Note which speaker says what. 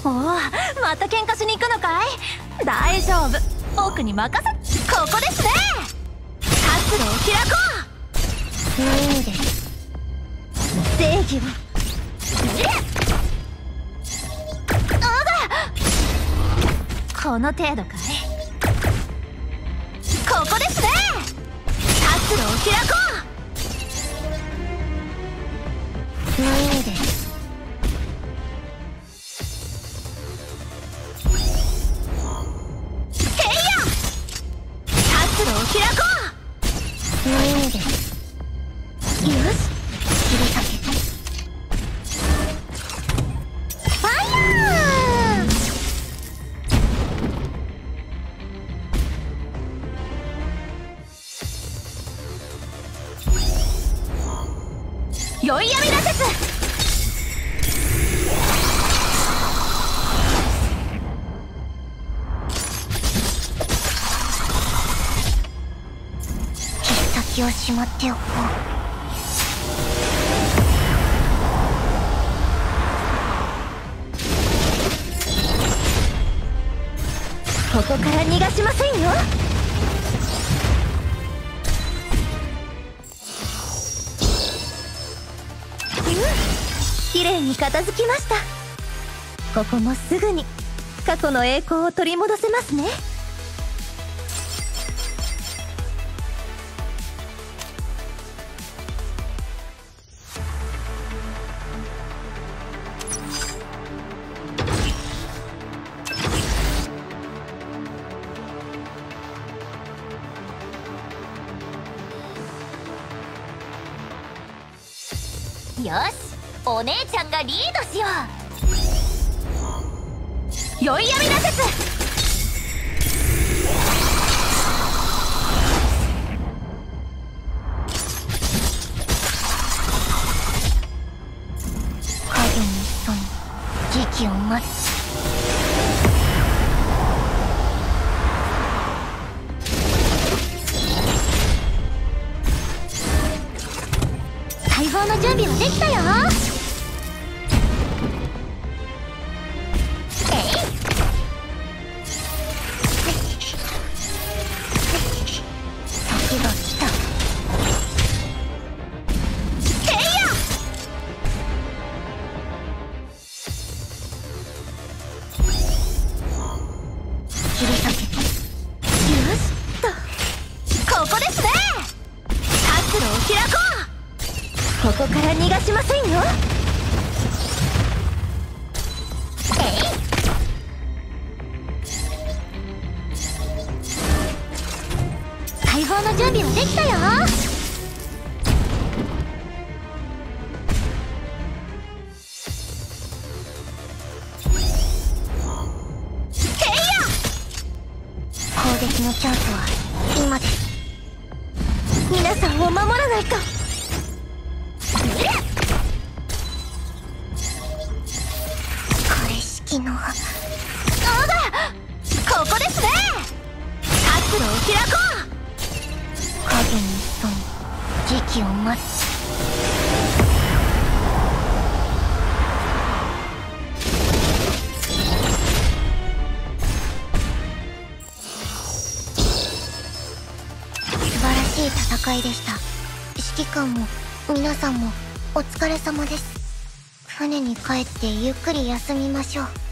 Speaker 1: おお、また喧嘩しに行くのかい？大丈夫、僕に任せ。ここですね。活路を開こう。いいです。正義を。この程度かい？ここですね。活路を開こう。いいです。活路を開こう。いいです。よし、切りかけて。ファイヤー。宵闇羅刹。気をしまっておこう。ここから逃がしませんよ。綺麗に片付きました。ここもすぐに過去の栄光を取り戻せますね。よし、お姉ちゃんがリードしよう。宵闇羅刹。影に潜み時期を待つ。大砲の準備はできたよ。時が来た。切り裂けて。よしと、ここですね。活路を開こう。ここから逃がしませんよ。大砲の準備はできたよ。攻撃のチャンスは今です。皆さんを守らないと。ここですね。活路を開こう。影に潜み時期を待つ。素晴らしい戦いでした。指揮官も皆さんもお疲れ様です。船に帰ってゆっくり休みましょう。